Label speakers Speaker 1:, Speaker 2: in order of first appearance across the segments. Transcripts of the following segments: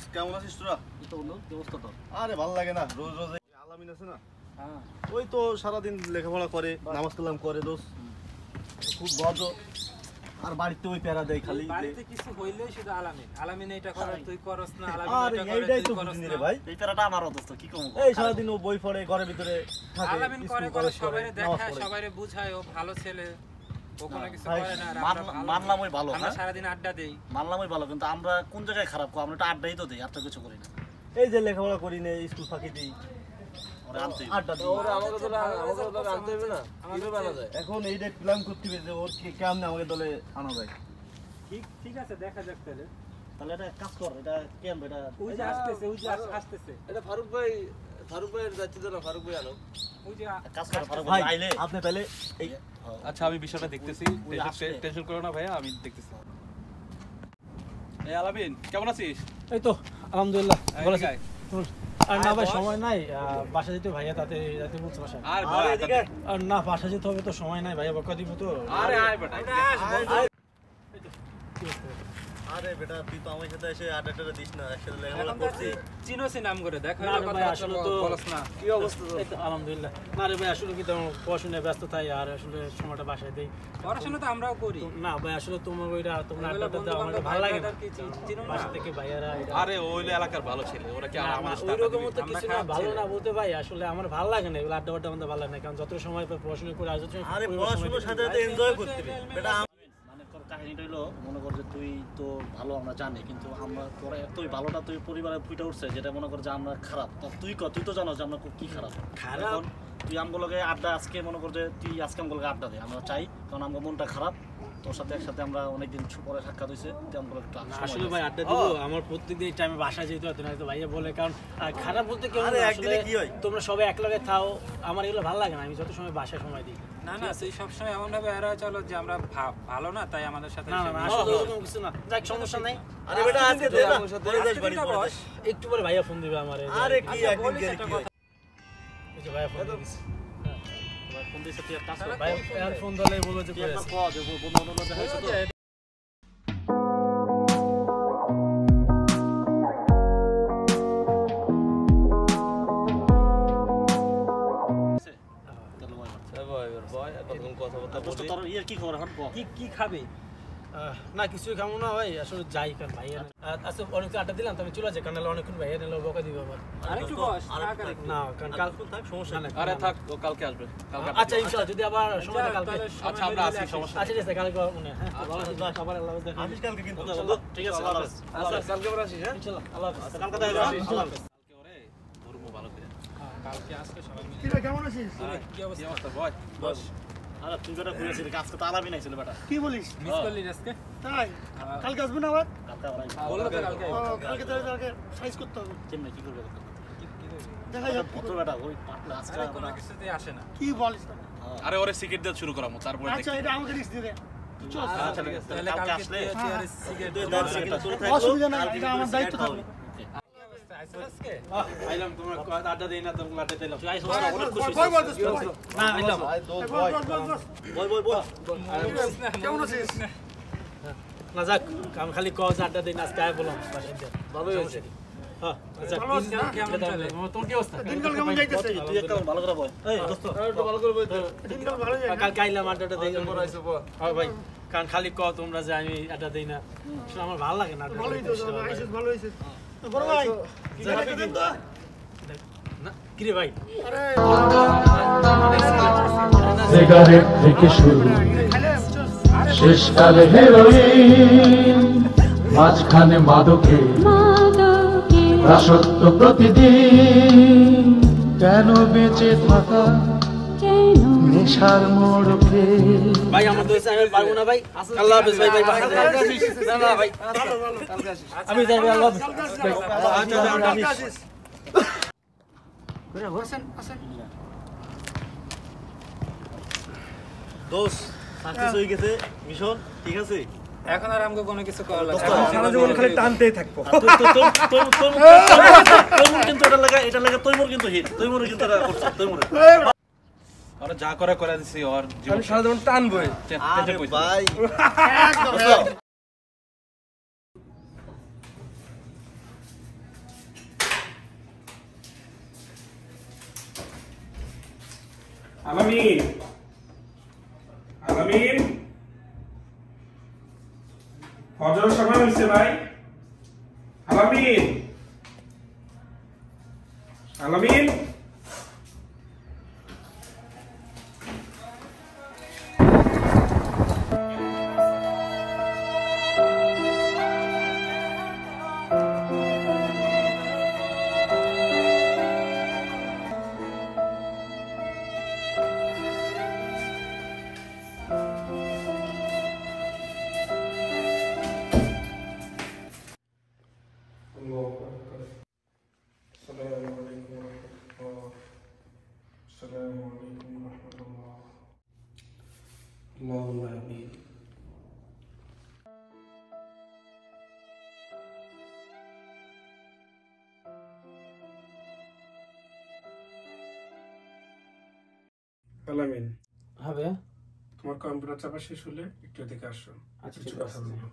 Speaker 1: কেমন আছিস তোরা?
Speaker 2: তো বন্ধু কি অবস্থা তোর?
Speaker 1: আরে ভালো লাগে না, রোজ রোজ এই আলামিন আছে না, হ্যাঁ ওই তো সারাদিন লেখাপড়া করে, নামাজ কালাম করে, দোষ খুব বড়। আর বাড়িতে ওই প্যারা দেয় খালি,
Speaker 3: বাড়িতে কিছু হইলেই শুধু আলামিন এটা করে তুই করস না,
Speaker 1: আরে
Speaker 3: আলামিন এটা করে
Speaker 1: এইটাই
Speaker 3: তুই
Speaker 1: তো
Speaker 3: করস
Speaker 1: বুঝিনি
Speaker 3: না।
Speaker 1: রে ভাই,
Speaker 2: এই প্যারাটা আমার অবস্থা কি কম।
Speaker 1: এই সারাদিন ও বই পড়ে ঘরের ভিতরে থাকে,
Speaker 3: আলামিন করে
Speaker 1: স্কুল
Speaker 3: করে
Speaker 1: কলেজ
Speaker 3: সবাইরে
Speaker 1: নামাজ
Speaker 3: দেখায়,
Speaker 1: পড়ে।
Speaker 3: সবাইরে বুঝায় ও ভালো ছেলে, ও কোনো কিছু
Speaker 1: ভাই,
Speaker 3: করে না। আর আমরা ভালো,
Speaker 2: মানলাম ওই ভালো,
Speaker 3: আমরা
Speaker 2: হ্যাঁ
Speaker 3: সারাদিন আড্ডা দেই,
Speaker 2: মানলাম ওই ভালো, কিন্তু আমরা কোন জায়গায় খারাপ? আমরা তো আড্ডাই তো দেই, আর তো কিছু করি না।
Speaker 1: এই যে লেখাপড়া করি না, স্কুল ফাঁকি দিই,
Speaker 2: ওরা আনতেই
Speaker 1: আড্ডা দিই। এখন এইটা প্ল্যান করতে হবে যে ওর কেমনে আমাকে দলে আনা যায়।
Speaker 3: ঠিক আছে দেখা যাক তাহলে।
Speaker 2: তাহলে এটা কাজ কর, এটা কেন এটা
Speaker 3: ওই যে আসতেছে, ওই যে আসতেছে,
Speaker 4: এটা ফারুক ভাইয়ের যাচ্ছে তো না, ফারুক ভাই আনো।
Speaker 3: ওই যে
Speaker 2: কাজ কর পারো
Speaker 1: ভাই
Speaker 2: আইলে।
Speaker 1: আপনি তাহলে এই
Speaker 5: আচ্ছা আমি বিষয়টা দেখতেছি, টেনশন করো না ভাইয়া, আমি দেখতেছি। এই আলামিন কেমন আছিস?
Speaker 6: এই তো আলহামদুলিল্লাহ ভালো আছি।
Speaker 5: আয়।
Speaker 6: আর না ভাই সময় নাই, বাসা যেতে ভাইয়া তাতে যাতে বলছে বাসা।
Speaker 5: আর বল,
Speaker 6: আর না বাসা যেতে হবে তো, সময় নাই ভাইয়া, বকা দিব তো।
Speaker 5: আরে আয় বেটা,
Speaker 1: আরে বেটা তুই তো আমার সাথে এসে আড্ডা দিস না, একসাথে লেখাপড়া করছি।
Speaker 3: চিনোসি নাম করে দেখ,
Speaker 6: না রে ভাই, আসলে তো
Speaker 3: বলস না।
Speaker 6: কি অবস্থা? এই তো আলহামদুলিল্লাহ। না রে ভাই আসলে কি তোমার পড়াশোনায় ব্যস্ত তাই, আর আসলে সময়টা বাসায় দেই।
Speaker 3: পড়াশোনা তো আমরাও করি।
Speaker 6: না ভাই আসলে তোমার ওইটা তোমার
Speaker 3: এগুলো
Speaker 6: আড্ডাটা দাও আমার
Speaker 3: বন্ধু-বান্ধব,
Speaker 6: ভালো লাগে না।
Speaker 3: ভাই-ব্রাদার কি চিনো না?
Speaker 6: বাসা থেকে ভাইয়ারা
Speaker 5: আরে ওইলে এলাকার ভালো ছেলে, ওরা কি আর আমাদের সাথে
Speaker 6: ওইরকম তো
Speaker 3: আমরা
Speaker 6: কিছু না,
Speaker 3: খারাপ
Speaker 6: ভালো
Speaker 3: ছেলে।
Speaker 6: না বলতে ভাই, আসলে আমার ভালো লাগে না এগুলো আড্ডা আমাদের ভালো লাগে না, কারণ যত সময় পাই পড়াশোনা করে, আর যত সময়
Speaker 1: আরে
Speaker 6: পরিবারের সময়
Speaker 1: পড়াশোনার
Speaker 6: দিই।
Speaker 1: সাথে সাথে এনজয় করতে হবে বেটা।
Speaker 2: মানে তোর কাহিনীটা হলো, মনে কর যে তুই তো ভালো আমরা জানি, কিন্তু আমরা তোরা তুই ভালোটা তুই পরিবারে ফুটে উঠছে, যেটা মনে কর যে আমরা খারাপ। তা তুই তো জানো যে আমরা কি খারাপ।
Speaker 6: খারাপ?
Speaker 2: এখন তুই আমগুলোকে আড্ডা, আজকে মনে কর যে তুই আজকে আমগুলোকে আড্ডা দে, আমরা চাই, কারণ আমার মনটা খারাপ। তোর সাথে একসাথে আমরা অনেকদিন পরে সাক্ষাৎ হয়েছে, তুই আমগুলো একটু
Speaker 6: আসলে ভাই আড্ডা দিব, আমার প্রত্যেকদিন টাইমে বাসা যেতে হতো না, তো ভাইয়া বলে, কারণ খারাপ বলতে কেউ
Speaker 1: আরে
Speaker 6: না,
Speaker 1: একদিনে
Speaker 6: আসলে
Speaker 1: কি হয়?
Speaker 6: তোমরা সবাই একলগে খাও, আমার এগুলো ভালো লাগে না, আমি যত সময় বাসায় সময় দিই।
Speaker 3: না না, তুই সবসময় এমন ভাবে এরা চলো যে আমরা ভালো না, তাই আমাদের সাথে
Speaker 6: না না না, আসলে এরকম কিছু না, যাক সমস্যা নাই।
Speaker 1: আরে বেটা আজকে দে না, পরে যাস বাড়ি পরে যাস।
Speaker 6: একটু পরে ভাইয়া ফোন দিবে আমার।
Speaker 1: আরে কি
Speaker 3: আচ্ছা,
Speaker 1: একদিন
Speaker 3: বলিস
Speaker 1: গেলে
Speaker 3: একটা
Speaker 1: কি হয়?
Speaker 6: এই যে ভাইয়া ফোন দিছে,
Speaker 2: ফোন দিয়েছে, তুই এক কাজ কর,
Speaker 6: ভাই আর ফোন দিলে বলবো যে
Speaker 2: তুই
Speaker 6: কই
Speaker 2: একবার
Speaker 6: আছিস।
Speaker 2: কর যে বন্ধু দেখা হয়েছে তো। তোর ইয়ে কি খবর এখন?
Speaker 3: কি খাবে?
Speaker 6: না কিছুই খাবো না ভাই, আসলে যাই কারণ ভাইয়া আচ্ছা অনেক আড্ডা দিলাম, তো আমি চলে যাই, কারণ নাহলে অনেকক্ষণ ভাইয়া নিলে বকা দিবে আবার।
Speaker 3: আরেকটু বস,
Speaker 6: না কারণ কাল সমস্যা না।
Speaker 5: আরে থাক, ও কালকে আসবে, কালকে
Speaker 6: আচ্ছা ইনশাআল্লাহ, যদি আবার সময় হয় কালকে।
Speaker 5: আচ্ছা আমরা আসি, সমস্যা
Speaker 6: আচ্ছা ঠিক আছে, কালকে মনে হ্যাঁ ভালো আছিস ভাই, সবার আল্লাহ হাফেজ, দেখা
Speaker 1: আসিস কালকে কিন্তু।
Speaker 2: ঠিক আছে, আল্লাহ হাফেজ।
Speaker 6: আচ্ছা
Speaker 4: কালকে আবার আসিস, হ্যাঁ?
Speaker 6: ইনশাআল্লাহ আল্লাহ হাফেজ।
Speaker 2: কালকে দেখা যাবে, আল্লাহ হাফেজ।
Speaker 5: কালকে ওরে ধর্ম ভালো করে।
Speaker 3: কালকে আসবে সবাই মিলে।
Speaker 6: কিরে কেমন আছিস?
Speaker 3: কি অবস্থা?
Speaker 5: কি অবস্থা বয়?
Speaker 3: বস।
Speaker 2: আরে তুই বেটা ঘুরেছিস, আজকে তো আলামিন আইছিল বেটা।
Speaker 6: কি বলিস?
Speaker 3: মিস করলি না আজকে?
Speaker 6: তাই কালকে আসবে না আবার?
Speaker 2: কালকে আবার আইবো।
Speaker 3: বললো তো কালকে।
Speaker 6: কালকে তো কালকে সাইজ করতে হবে,
Speaker 2: কেমনে কি করবে?
Speaker 6: দেখা যাক।
Speaker 2: ভদ্র বেটা, ওই পাটনা আজকে
Speaker 3: আরে কোনো কিছুতেই আসে না।
Speaker 6: কি বলিস?
Speaker 5: আরে ওরে সিগারেট দিয়ে শুরু করামু, তারপরে
Speaker 6: আচ্ছা এটা আমাকে রিস্ক দিয়ে দে।
Speaker 2: আচ্ছা ঠিক আছে,
Speaker 3: তাহলে
Speaker 2: কালকে
Speaker 3: কালকে
Speaker 2: আসলে
Speaker 3: তুই আর সিগারেট
Speaker 1: তুই
Speaker 3: দে।
Speaker 1: দর সিগারেট চলে থাকলো,
Speaker 6: অসুবিধা নাই,
Speaker 1: কালকে
Speaker 6: এটা
Speaker 1: কিন্তু
Speaker 6: আমার দায়িত্ব
Speaker 1: সিগারেট
Speaker 6: থাকবে।
Speaker 3: আজকে
Speaker 6: আইলাম তোমার আড্ডা দেই না, তোমার আড্ডা দিলাম।
Speaker 2: তুই আইছিস না, অনেক খুশি
Speaker 6: বয় বয়
Speaker 2: হইছি।
Speaker 6: দোস্ত, না আইলাম।
Speaker 1: আয় দোষ বয় বয়
Speaker 6: কেমন আছিস? না যাক, আমি খালি কজ আড্ডা দিই না, আজকে আয় বললাম বাসায় দিয়ে।
Speaker 4: ভালোই হয়েছে।
Speaker 6: হ্যাঁ আচ্ছা
Speaker 3: কেমন চলে?
Speaker 6: তোমার কি অবস্থা?
Speaker 4: দিনকাল কেমন যাইতেছে?
Speaker 2: তুই একটা ভালো করে বল।
Speaker 6: এই দোস্ত,
Speaker 4: একটু ভালো করে বলতে।
Speaker 6: দিনকাল ভালো যায়? কালকে আইলাম আড্ডাটা দেই।
Speaker 4: পরে আইছো পর।
Speaker 6: হ্যাঁ ভাই, কারণ খালি ক তোমরা যে আমি আড্ডা দেই না, আসলে আমার ভালো লাগে না। ভালোই তো আইছিস, ভালো হইছিস। বড় ভাই না কি রে ভাই?
Speaker 7: সিগারেট থেকে শুরু শেষকালে হেরোইন, মাঝখানে মাদকে দাসত্ব প্রতিদিন। কেন বেঁচে থাকা নেশার মোড়কে?
Speaker 6: ভাই আমার দোস্ত আমি পারবো না ভাই, আল্লাহ হাফেজ ভাই। ভাই না না ভাই আমি যাই ভাই, আল্লাহ হাফেজ।
Speaker 1: দোষ সাকসেস হয়ে গেছে মিশন, ঠিক আছে।
Speaker 3: এখন আর আমাকে কোনো কিছু করা লাগবে
Speaker 1: দোস্ত,
Speaker 3: না।
Speaker 1: সারা জীবন খালি
Speaker 6: টানতেই থাকবো।
Speaker 2: তৈমুর কিন্তু এটা লাগা তৈমুর কিন্তু হিট, তৈমুর কিন্তু এটা করছে, তৈমুর।
Speaker 5: ওরা যা করে দিছি, ওর জীবন
Speaker 4: সারা জীবন টানবই।
Speaker 1: আরে ভাই
Speaker 4: আলামিন আলামিন হজরের সময় হয়েছে ভাই আলামিন আলামিন اللهم آمين আলামিন
Speaker 6: হ্যাঁ ভাইয়া
Speaker 4: তোমার কম্পিউটার চাপা শেষ হলে একটু এদিকে আসো
Speaker 6: আচ্ছা
Speaker 4: কিছু
Speaker 6: ঠিক
Speaker 4: কথা
Speaker 6: আছে
Speaker 4: বলবো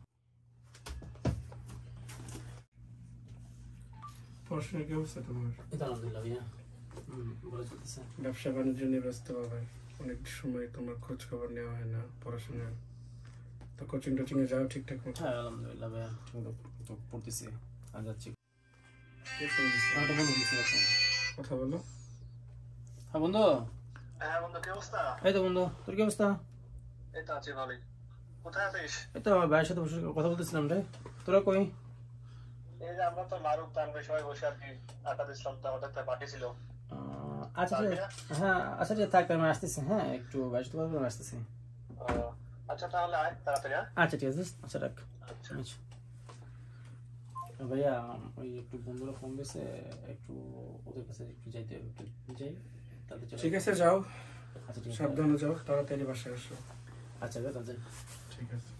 Speaker 4: পড়াশোনার কি অবস্থা তোমার
Speaker 6: এটা আলহামদুলিল্লাহ ভাইয়া ভালো চলতেছে
Speaker 4: ব্যবসা বাণিজ্য নিয়ে ব্যস্ত হবে অনেক সময় তোমার খোঁজ খবর নেওয়া হয় না পড়াশোনা তো কোচিং টোচিং এ যাও ঠিকঠাক মতো
Speaker 6: হ্যাঁ আলহামদুলিল্লাহ ভাইয়া ঠিকমতো তো পড়তেছি আর যাচ্ছি
Speaker 4: কে ফোন দিছে?
Speaker 6: একটা বন্ধু দিচ্ছি এখন
Speaker 4: কথা বলো
Speaker 6: হ্যাঁ বন্ধু
Speaker 1: হ্যাঁ বন্ধু কি অবস্থা?
Speaker 6: এই তো বন্ধু তোর কি অবস্থা
Speaker 1: এই তো আছি ভালোই। কোথায় আছিস?
Speaker 6: এই তো আমার ভাইয়ের সাথে বসে কথা বলতেছিলাম রে তোরা কই
Speaker 1: এই যে আমরা তো মারুফ তানভীর সবাই বসে আর কি আকাদ ইসলাম তো আমাদের একটা পার্টি ছিল।
Speaker 6: আচ্ছা হ্যাঁ আচ্ছা ঠিক থাক আমি আসতেছি হ্যাঁ একটু ভাইয়ের সাথে কথা বলে আসতেছি
Speaker 1: আচ্ছা তাহলে আয় তাড়াতাড়ি।
Speaker 6: আচ্ছা ঠিক আছে আচ্ছা রাখ
Speaker 1: আচ্ছা
Speaker 6: আচ্ছা ভাইয়া ওই একটু বন্ধুরা ফোন দিয়েছে একটু ওদের কাছে একটু যাইতে হবে একটু যাই তাহলে চলো
Speaker 4: ঠিক আছে যাও
Speaker 6: আচ্ছা ঠিক আছে
Speaker 4: সাবধানে যাও তাড়াতাড়ি বাসায় আসো
Speaker 6: আচ্ছা ভাই তাহলে
Speaker 4: ঠিক আছে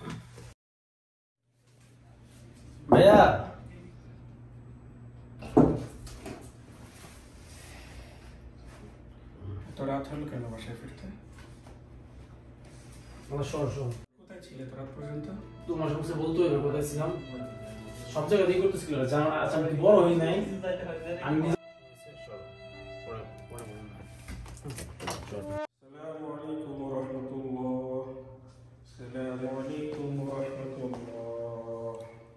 Speaker 6: ভাইয়া
Speaker 4: তো রাত হলো কেন বাসায় ফিরতে
Speaker 6: আমার শোন
Speaker 4: কোথায় ছিলে তো রাত পর্যন্ত
Speaker 6: তোমার সবচেয়ে বলতে হবে কোথায় ছিলাম সব জায়গায় দিয়ে করতেছিল জানো আচ্ছা আমি বড় হই নাই আমি
Speaker 4: السلام عليكم ورحمة الله السلام عليكم ورحمة الله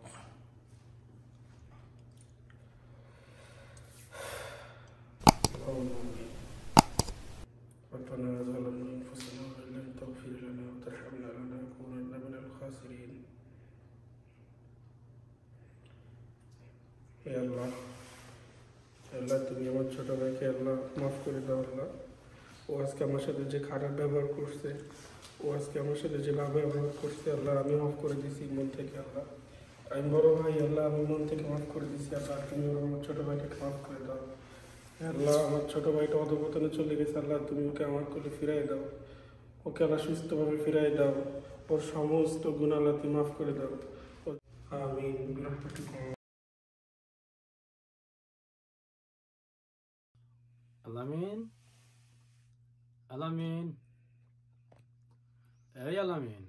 Speaker 4: ربنا ظلمنا أنفسنا وإن لم تغفر لنا وترحمنا لنكونن من الخاسرين يا الله আল্লাহ তুমি আমার ছোট ভাইকে আল্লাহ মাফ করে দাও আল্লাহ ও আজকে আমার সাথে যে খারাপ ব্যবহার করছে ও আজকে আমার সাথে যে ব্যবহার করছে আল্লাহ আমি মাফ করে দিছি মন থেকে আল্লাহ আমি বড় ভাই আল্লাহ আমি মন থেকে মাফ করে দিছি আল্লাহ তুমি আমার ছোট ভাইটাকে মাফ করে দাও আল্লাহ আমার ছোট ভাইটা অধপতনে চলে গেছে আল্লাহ তুমি ওকে আমার কোলে ফিরাই দাও ওকে আল্লাহ সুস্থভাবে ফিরাই দাও ওর সমস্ত গুণ আল্লাহ তুমি মাফ করে দাও আমিন
Speaker 6: আলামিন আলামিন এই আলামিন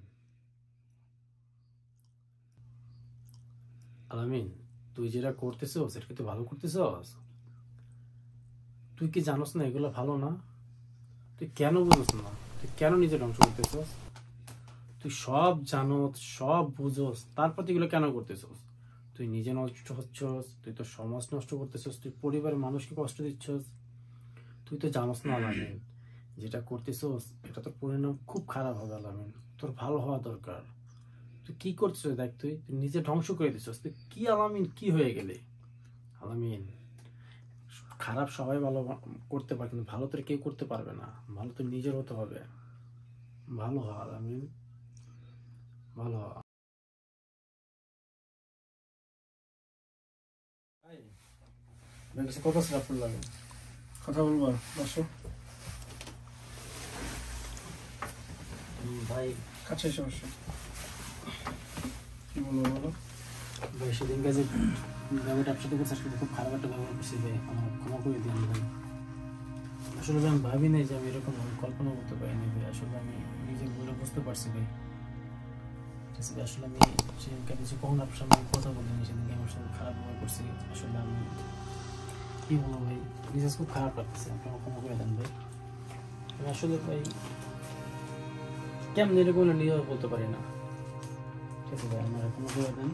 Speaker 6: আলামিন তুই যেটা করতেছস সেটা কি তুই ভালো করতেছস তুই কি জানোস না এগুলো ভালো না তুই কেন বুঝোস না তুই কেন নিজে ধ্বংস করতেছস তুই সব জানোস সব বুঝোস তারপর তুই এগুলো কেন করতেছস তুই নিজে নষ্ট হচ্ছস তুই তো সমাজ নষ্ট করতেছস তুই পরিবারের মানুষকে কষ্ট দিচ্ছস তুই তো জানোস না আলামিন যেটা করতেছস এটা তোর পরিণাম খুব খারাপ হবে আলামিন তোর ভালো হওয়া দরকার তুই কি করছিস দেখ তুই নিজে ধ্বংস করে দিচ্ছিস তুই কি আলামিন কি হয়ে গেলে আলামিন খারাপ সবাই ভালো করতে পারে কিন্তু ভালো তোর কেউ করতে পারবে না ভালো তোর নিজের হতে হবে ভালো হ আলামিন ভালো হ কত শ্রাপ লাগে
Speaker 4: কথা বলবো বসো
Speaker 6: ভাই
Speaker 4: কাছে এসে বসো কি বলবো বলো
Speaker 6: ভাই সেদিন কাজে আমি ব্যবসাতে করছি আসলে খুব খারাপ একটা ব্যবহার করছি ভাই আমার ক্ষমা করে দিন ভাই আসলে আমি ভাবি নাই যে আমি এরকম কল্পনা করতে পারিনি ভাই আসলে আমি নিজে বলে বুঝতে পারছি ভাই ঠিক আছে আসলে আমি সেদিনকে কিছু কখন আপনার সামনে কথা বলিনি সেদিনকে আমার সাথে খারাপ ব্যবহার করছি আসলে আমি কি বলবো ভাই বিশেষ খুব খারাপ লাগতেছে আপনি ক্ষমা করে দেন ভাই আমি আসলে ভাই কেমন এরকম নিজেও বলতে পারি না। ঠিক আছে ভাই, আমার কোনো বলে দেন।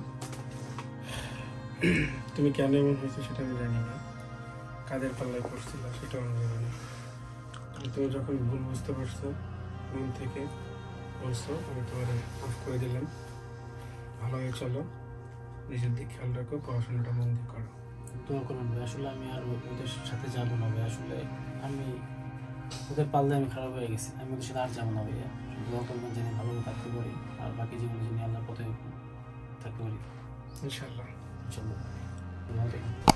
Speaker 4: তুমি কেন এমন হয়েছে সেটা আমি জানি না, কাদের পাল্লায় পড়ছিল সেটাও আমি জানি না। তুমি যখন ভুল বুঝতে পারছো, মন থেকে বলছো, আমি তোমার মাফ করে দিলাম। ভালো হয়ে চলো, নিজের দিক খেয়াল রাখো, পড়াশোনাটা মন দিয়ে করো।
Speaker 6: দোয়া করুন ভাই, আসলে আমি আর ওদের সাথে যাবো না ভাই। আসলে আমি ওদের পাল্লায় আমি খারাপ হয়ে গেছি, আমি ওদের সাথে আর যাবো না ভাইয়া। দোয়া করবেন যেন ভালোভাবে থাকতে পারি, আর বাকি জীবনে যিনি আল্লাহর পথে থাকতে পারি
Speaker 4: ইনশাআল্লাহ।
Speaker 6: ইনশাআল্লাহ। ভালো থাকবেন।